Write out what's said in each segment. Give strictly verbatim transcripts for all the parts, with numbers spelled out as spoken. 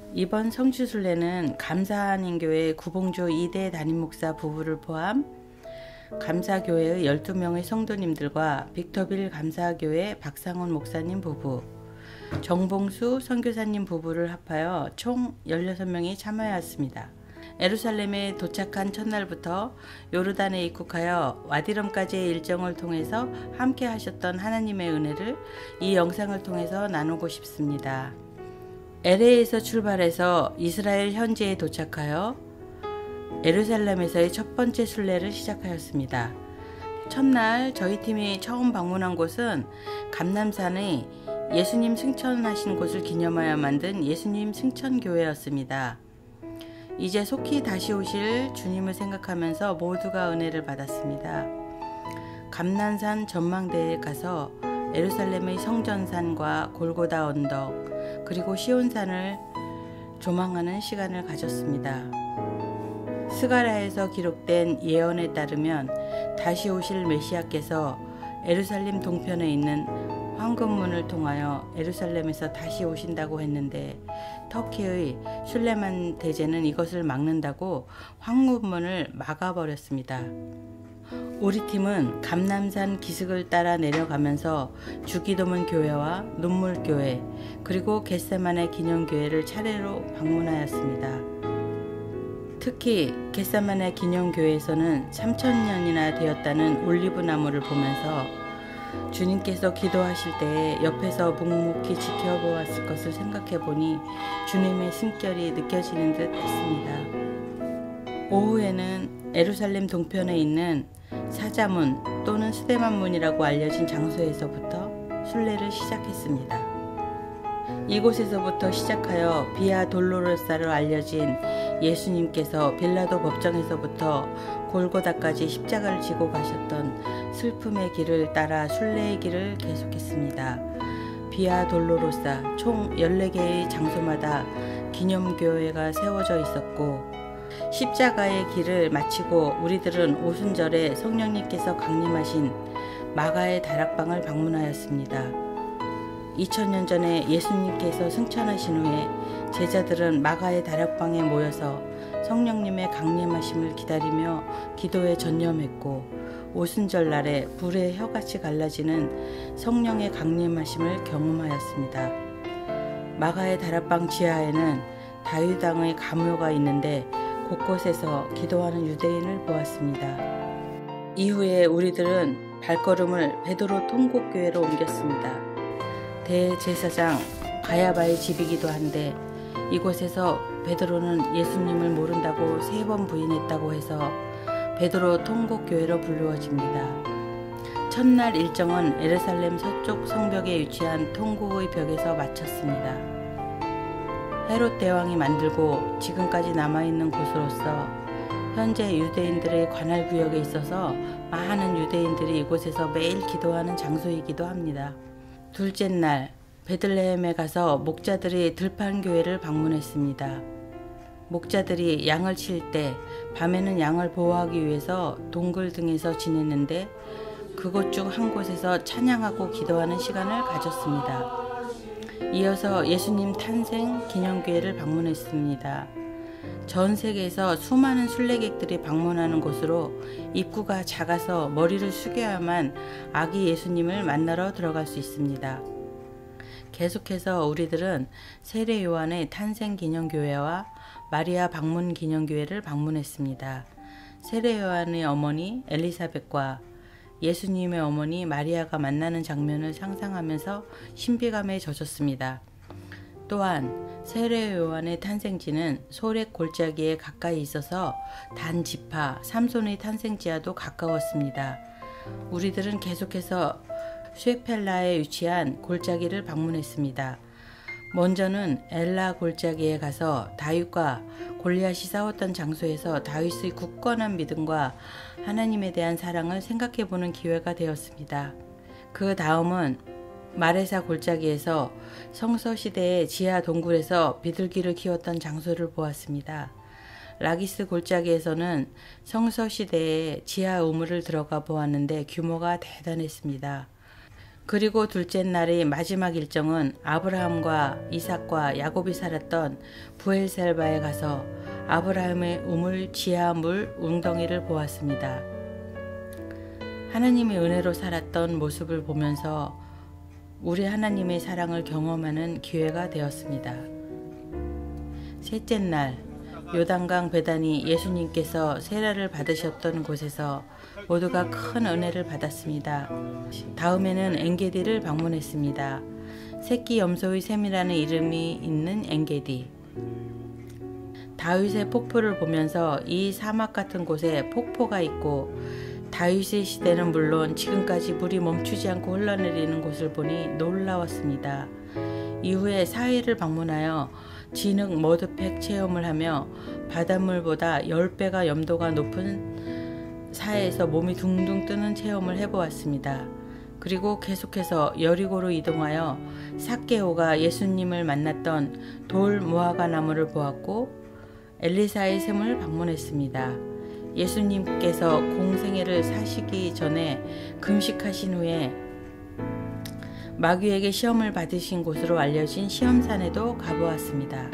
이번 성지순례는 감사한인교회 구봉주 이대 담임목사 부부를 포함 감사교회의 열두 명의 성도님들과 빅터빌 감사교회 박상훈 목사님 부부, 정봉수 선교사님 부부를 합하여 총 열여섯 명이 참여하였습니다. 예루살렘에 도착한 첫날부터 요르단에 입국하여 와디럼까지의 일정을 통해서 함께 하셨던 하나님의 은혜를 이 영상을 통해서 나누고 싶습니다. 엘에이에서 출발해서 이스라엘 현지에 도착하여 예루살렘에서의 첫 번째 순례를 시작하였습니다. 첫날 저희 팀이 처음 방문한 곳은 감남산의 예수님 승천하신 곳을 기념하여 만든 예수님 승천교회였습니다. 이제 속히 다시 오실 주님을 생각하면서 모두가 은혜를 받았습니다. 감난산 전망대에 가서 예루살렘의 성전산과 골고다 언덕 그리고 시온산을 조망하는 시간을 가졌습니다. 스가랴에서 기록된 예언에 따르면 다시 오실 메시아께서 예루살렘 동편에 있는 황금문을 통하여 예루살렘에서 다시 오신다고 했는데 터키의 술레만 대제는 이것을 막는다고 황금문을 막아버렸습니다. 우리 팀은 감남산 기슭을 따라 내려가면서 주기도문 교회와 눈물교회 그리고 겟세마네 기념교회를 차례로 방문하였습니다. 특히 겟세마네 기념교회에서는 삼천 년이나 되었다는 올리브 나무를 보면서 주님께서 기도하실 때에 옆에서 묵묵히 지켜보았을 것을 생각해보니 주님의 숨결이 느껴지는 듯 했습니다. 오후에는 예루살렘 동편에 있는 사자문 또는 스데만문이라고 알려진 장소에서부터 순례를 시작했습니다. 이곳에서부터 시작하여 비아 돌로로사로 알려진 예수님께서 빌라도 법정에서부터 골고다까지 십자가를 지고 가셨던 슬픔의 길을 따라 순례의 길을 계속했습니다. 비아 돌로로사 총 열네 개의 장소마다 기념교회가 세워져 있었고 십자가의 길을 마치고 우리들은 오순절에 성령님께서 강림하신 마가의 다락방을 방문하였습니다. 이천 년 전에 예수님께서 승천하신 후에 제자들은 마가의 다락방에 모여서 성령님의 강림하심을 기다리며 기도에 전념했고 오순절 날에 불의 혀같이 갈라지는 성령의 강림하심을 경험하였습니다. 마가의 다락방 지하에는 다윗왕의 가묘가 있는데 곳곳에서 기도하는 유대인을 보았습니다. 이후에 우리들은 발걸음을 베드로 통곡교회로 옮겼습니다. 대제사장 가야바의 집이기도 한데 이곳에서 베드로는 예수님을 모른다고 세 번 부인했다고 해서 베드로 통곡교회로 불리워집니다. 첫날 일정은 예루살렘 서쪽 성벽에 위치한 통곡의 벽에서 마쳤습니다. 헤롯 대왕이 만들고 지금까지 남아있는 곳으로서 현재 유대인들의 관할구역에 있어서 많은 유대인들이 이곳에서 매일 기도하는 장소이기도 합니다. 둘째 날 베들레헴에 가서 목자들이 들판교회를 방문했습니다. 목자들이 양을 칠 때 밤에는 양을 보호하기 위해서 동굴 등에서 지냈는데 그곳 중 한 곳에서 찬양하고 기도하는 시간을 가졌습니다. 이어서 예수님 탄생 기념교회를 방문했습니다. 전 세계에서 수많은 순례객들이 방문하는 곳으로 입구가 작아서 머리를 숙여야만 아기 예수님을 만나러 들어갈 수 있습니다. 계속해서 우리들은 세례 요한의 탄생 기념교회와 마리아 방문 기념교회를 방문했습니다. 세례 요한의 어머니 엘리사벳과 예수님의 어머니 마리아가 만나는 장면을 상상하면서 신비감에 젖었습니다. 또한 세례 요한의 탄생지는 소렉 골짜기에 가까이 있어서 단 지파 삼손의 탄생지와도 가까웠습니다. 우리들은 계속해서 쉐펠라에 위치한 골짜기를 방문했습니다. 먼저는 엘라 골짜기에 가서 다윗과 골리앗이 싸웠던 장소에서 다윗의 굳건한 믿음과 하나님에 대한 사랑을 생각해보는 기회가 되었습니다. 그 다음은 마레사 골짜기에서 성서시대의 지하 동굴에서 비둘기를 키웠던 장소를 보았습니다. 라기스 골짜기에서는 성서시대의 지하 우물을 들어가 보았는데 규모가 대단했습니다. 그리고 둘째 날의 마지막 일정은 아브라함과 이삭과 야곱이 살았던 부엘셀바에 가서 아브라함의 우물 지하 물 웅덩이를 보았습니다. 하나님의 은혜로 살았던 모습을 보면서 우리 하나님의 사랑을 경험하는 기회가 되었습니다. 셋째 날 요단강 베단이 예수님께서 세례를 받으셨던 곳에서 모두가 큰 은혜를 받았습니다. 다음에는 엔게디를 방문했습니다. 새끼 염소의 샘이라는 이름이 있는 엔게디. 다윗의 폭포를 보면서 이 사막 같은 곳에 폭포가 있고 다윗의 시대는 물론 지금까지 물이 멈추지 않고 흘러내리는 곳을 보니 놀라웠습니다. 이후에 사해를 방문하여 진흙 머드팩 체험을 하며 바닷물보다 십 배가 염도가 높은 사해에서 몸이 둥둥 뜨는 체험을 해보았습니다. 그리고 계속해서 여리고로 이동하여 삭개오가 예수님을 만났던 돌 무화과 나무를 보았고 엘리사의 샘을 방문했습니다. 예수님께서 공생애를 사시기 전에 금식하신 후에 마귀에게 시험을 받으신 곳으로 알려진 시험산에도 가보았습니다.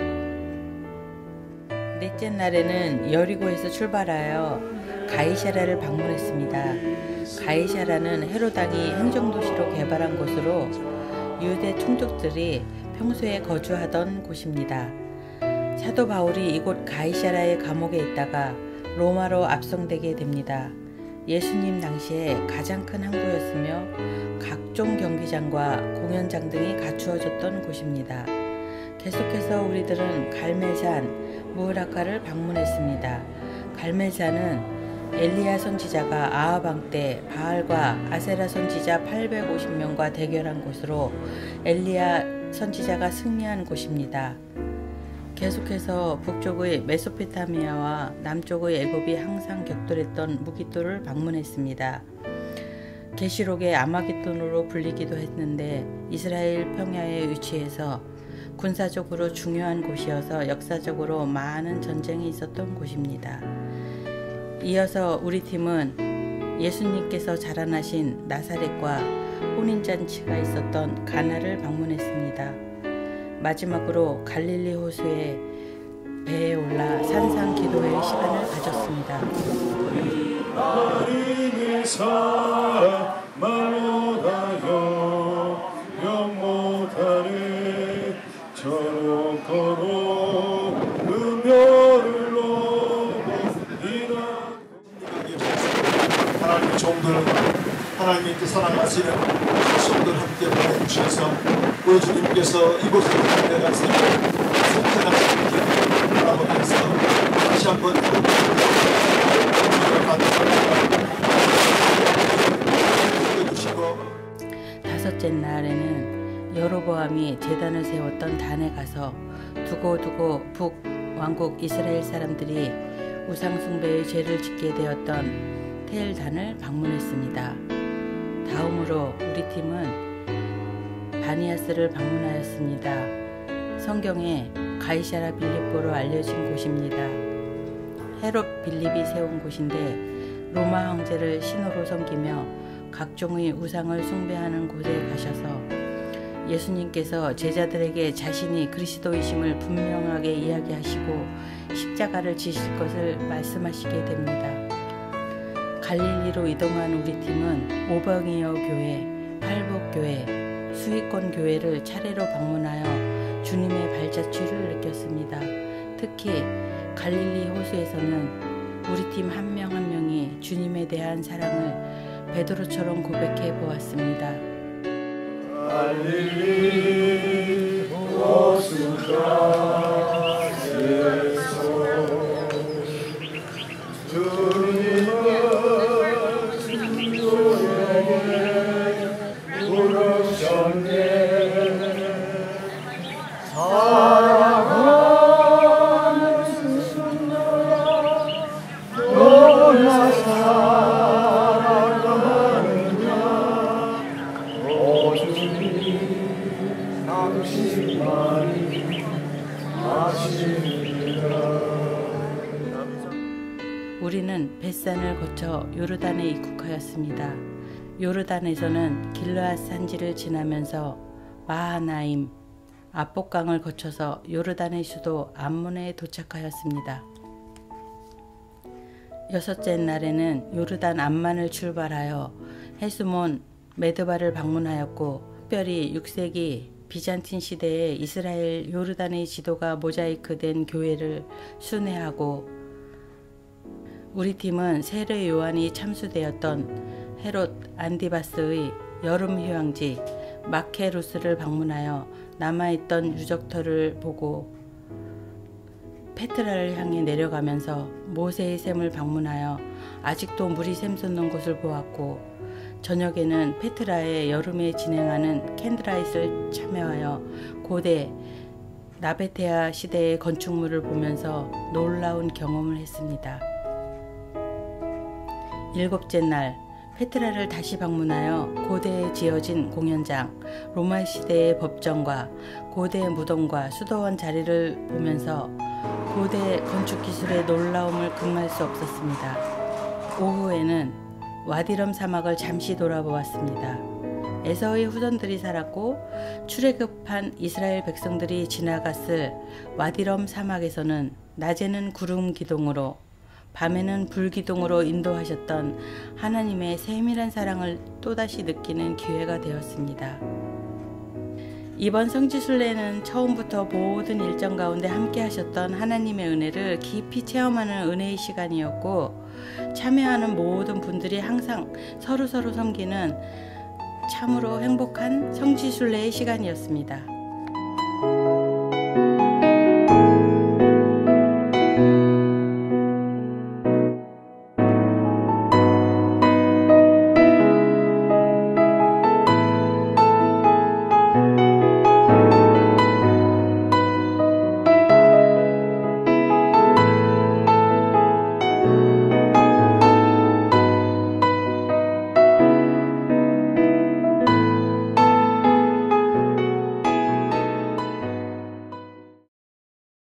넷째 날에는 여리고에서 출발하여 가이사랴를 방문했습니다. 가이사랴는 헤롯 왕이 행정도시로 개발한 곳으로 유대 총독들이 평소에 거주하던 곳입니다. 사도 바울이 이곳 가이사랴의 감옥에 있다가 로마로 압송되게 됩니다. 예수님 당시에 가장 큰 항구였으며 각종 경기장과 공연장 등이 갖추어졌던 곳입니다. 계속해서 우리들은 갈멜산 무라카를 방문했습니다. 갈멜산은 엘리야 선지자가 아합 왕 때 바알과 아세라 선지자 팔백오십 명과 대결한 곳으로 엘리야 선지자가 승리한 곳입니다. 계속해서 북쪽의 메소포타미아와 남쪽의 애굽이 항상 격돌했던 무기토를 방문했습니다. 계시록의 아마겟돈으로 불리기도 했는데 이스라엘 평야에 위치해서 군사적으로 중요한 곳이어서 역사적으로 많은 전쟁이 있었던 곳입니다. 이어서 우리 팀은 예수님께서 자라나신 나사렛과 혼인잔치가 있었던 가나를 방문했습니다. 마지막으로 갈릴리 호수의 배에 올라 산상 기도회의 시간을 가졌습니다. 하나님의 사랑 말로 다여 영못하네 저녁거로 은별을 높이나 하나님의 종들을 하나님께 사랑하시는 성도들 함께 보내주셔서 우리 주님께서 이곳을 내가서 선택하시는 바라보면서 다시 한번 다섯째 날에는 여로보암이 제단을 세웠던 단에 가서 두고두고 북왕국 이스라엘 사람들이 우상숭배의 죄를 짓게 되었던 텔단을 방문했습니다. 다음으로 우리 팀은 바니아스를 방문하였습니다. 성경에 가이사랴 빌립보로 알려진 곳입니다. 헤롯 빌립이 세운 곳인데 로마 황제를 신으로 섬기며 각종의 우상을 숭배하는 곳에 가셔서 예수님께서 제자들에게 자신이 그리스도이심을 분명하게 이야기하시고 십자가를 지실 것을 말씀하시게 됩니다. 갈릴리로 이동한 우리 팀은 오병이어 교회, 팔복교회, 수익권 교회를 차례로 방문하여 주님의 발자취를 느꼈습니다. 특히 갈릴리 호수에서는 우리 팀 한 명 한 명이 주님에 대한 사랑을 베드로처럼 고백해 보았습니다. 갈릴리 호수가에서 주님은 우리에게 부르셨네. 사랑하는 순간아 너나 사랑하느냐 오 주님 당신만이 아십니다. 우리는 벳산을 거쳐 요르단에 입국하였습니다. 요르단에서는 길르앗 산지를 지나면서 마하나임, 압복강을 거쳐서 요르단의 수도 암몬에 도착하였습니다. 여섯째 날에는 요르단 암만을 출발하여 헤스몬, 메드바를 방문하였고, 특별히 육 세기 비잔틴 시대에 이스라엘 요르단의 지도가 모자이크된 교회를 순회하고, 우리 팀은 세례 요한이 참수되었던 헤롯 안디바스의 여름 휴양지 마케루스를 방문하여 남아있던 유적터를 보고 페트라를 향해 내려가면서 모세의 샘을 방문하여 아직도 물이 샘솟는 곳을 보았고, 저녁에는 페트라의 여름에 진행하는 캔드라잇을 참여하여 고대 나베테아 시대의 건축물을 보면서 놀라운 경험을 했습니다. 일곱째 날, 페트라를 다시 방문하여 고대에 지어진 공연장, 로마 시대의 법정과 고대의 무덤과 수도원 자리를 보면서 고대 건축 기술의 놀라움을 금할 수 없었습니다. 오후에는 와디럼 사막을 잠시 돌아보았습니다. 에서의 후손들이 살았고 출애굽한 이스라엘 백성들이 지나갔을 와디럼 사막에서는 낮에는 구름 기둥으로 밤에는 불기둥으로 인도하셨던 하나님의 세밀한 사랑을 또다시 느끼는 기회가 되었습니다. 이번 성지순례는 처음부터 모든 일정 가운데 함께 하셨던 하나님의 은혜를 깊이 체험하는 은혜의 시간이었고, 참여하는 모든 분들이 항상 서로서로 섬기는 참으로 행복한 성지순례의 시간이었습니다.